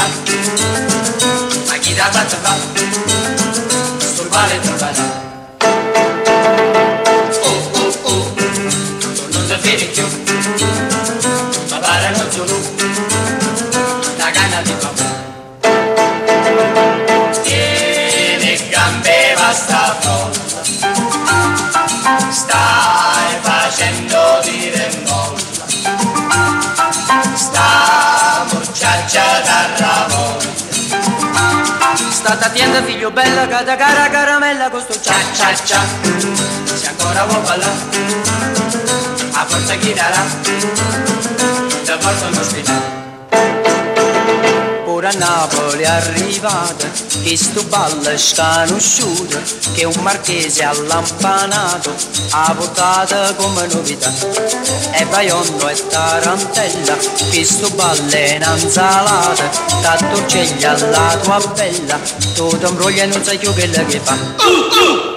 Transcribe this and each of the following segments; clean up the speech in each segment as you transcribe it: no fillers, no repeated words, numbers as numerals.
ma chi da fatto fa, sul quale trovare. Non ti fidi più, ma pare non sono la canna di papà. Tieni gambe basta folla, stai facendo dire molla, sta mucciaccia da voglia. State attenta figlio bella, che da cara caramella con sto cia cia cia. Se ancora vuoi ballare, a forza chi darà, da porta all'ospedale. Ora a Napoli è arrivata, che sto ballo è sconosciuto, che un marchese all'ampanato ha votato come novità. E Baionno e Tarantella, che sto ballo è un'insalata, tanto uccelli alla tua bella, tu ti imbrogli e non sai più quello che fa.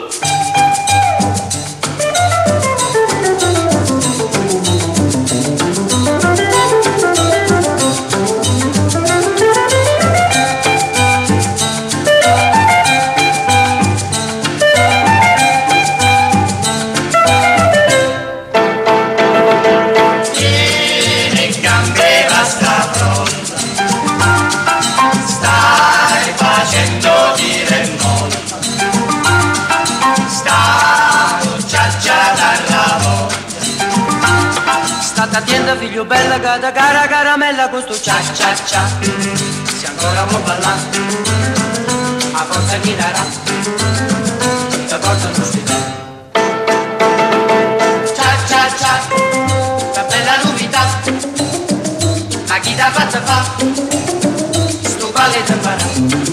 Attenta figlio bella, che da cara caramella con sto cia cia cia. Se ancora vuoi ballare, a forza chi darà, ti porta all'ospedale. Cia cia cia, che bella novità, ma chi t'ha fatto fa, sto quale ti farà.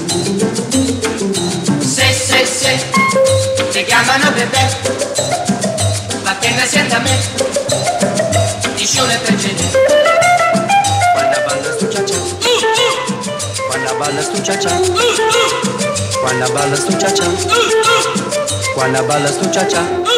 Se, ti chiamano bebè, ma che ne sente a me, dicione per genere. Quando balla sto cia cia, quando balla sto cia cia, quando balla sto cia cia, quando balla sto cia cia.